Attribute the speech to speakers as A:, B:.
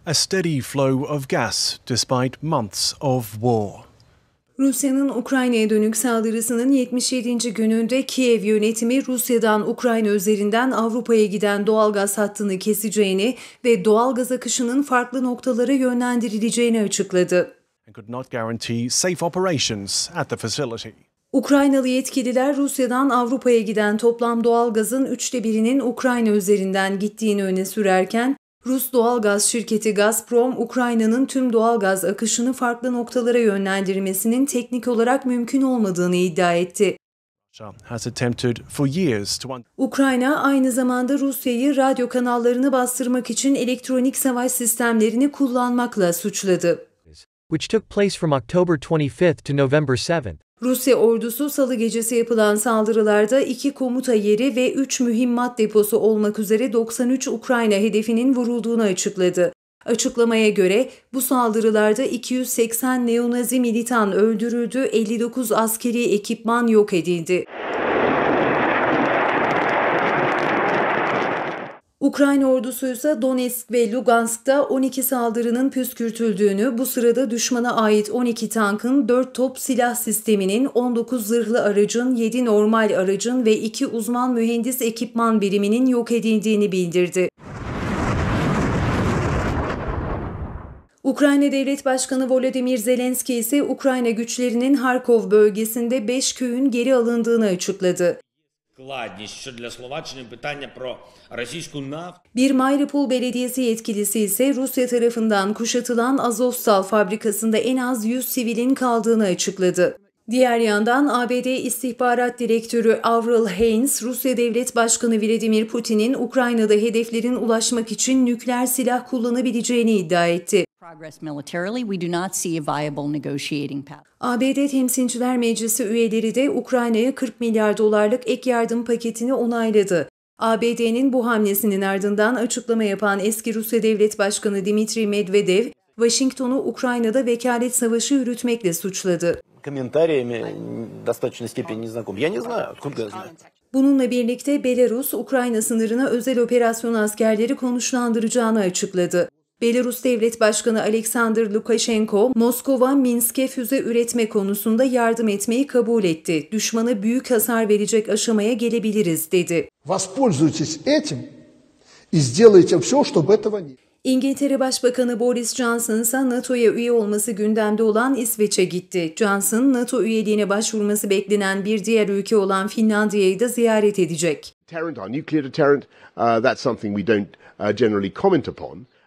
A: a steady flow of gas despite months of war.
B: Rusya'nın Ukrayna'ya dönük saldırısının 77. gününde Kiev yönetimi Rusya'dan Ukrayna üzerinden Avrupa'ya giden doğalgaz hattını keseceğini ve doğalgaz akışının farklı noktalara yönlendirileceğini açıkladı.
A: And could not guarantee safe operations at the facility.
B: Ukraynalı yetkililer Rusya'dan Avrupa'ya giden toplam doğalgazın 1/3'inin Ukrayna üzerinden gittiğini öne sürerken, Rus doğalgaz şirketi Gazprom, Ukrayna'nın tüm doğalgaz akışını farklı noktalara yönlendirmesinin teknik olarak mümkün olmadığını iddia etti. Ukrayna aynı zamanda Rusya'yı radyo kanallarını bastırmak için elektronik savaş sistemlerini kullanmakla suçladı.
C: Which took place from October 25th to November 7th.
B: Rusya ordusu Salı gecesi yapılan saldırılarda 2 komuta yeri ve 3 mühimmat deposu olmak üzere 93 Ukrayna hedefinin vurulduğunu açıkladı. Açıklamaya göre bu saldırılarda 280 neonazi militan öldürüldü, 59 askeri ekipman yok edildi. Ukrayna ordusu ise Donetsk ve Lugansk'ta 12 saldırının püskürtüldüğünü, bu sırada düşmana ait 12 tankın, 4 top silah sisteminin, 19 zırhlı aracın, 7 normal aracın ve 2 uzman mühendis ekipman biriminin yok edildiğini bildirdi. Ukrayna Devlet Başkanı Volodymyr Zelenski ise Ukrayna güçlerinin Harkov bölgesinde 5 köyün geri alındığını açıkladı. Bir Mariupol Belediyesi yetkilisi ise Rusya tarafından kuşatılan Azovstal fabrikasında en az 100 sivilin kaldığını açıkladı. Diğer yandan ABD İstihbarat Direktörü Avril Haines, Rusya Devlet Başkanı Vladimir Putin'in Ukrayna'da hedeflerin ulaşmak için nükleer silah kullanabileceğini iddia etti. ABD Temsilciler Meclisi üyeleri de Ukrayna'ya 40 milyar dolarlık ek yardım paketini onayladı. ABD'nin bu hamlesinin ardından açıklama yapan eski Rusya Devlet Başkanı Dmitri Medvedev, Washington'u Ukrayna'da vekalet savaşı yürütmekle suçladı. Bununla birlikte Belarus, Ukrayna sınırına özel operasyon askerleri konuşlandıracağını açıkladı. Belarus Devlet Başkanı Alexander Lukashenko, Moskova, Minsk'e füze üretme konusunda yardım etmeyi kabul etti. Düşmana büyük hasar verecek aşamaya gelebiliriz, dedi. İngiltere Başbakanı Boris Johnson ise NATO'ya üye olması gündemde olan İsveç'e gitti. Johnson, NATO üyeliğine başvurması beklenen bir diğer ülke olan Finlandiya'yı da ziyaret edecek.
D: Deterrent, our nuclear deterrent, that's something we don't generally comment upon.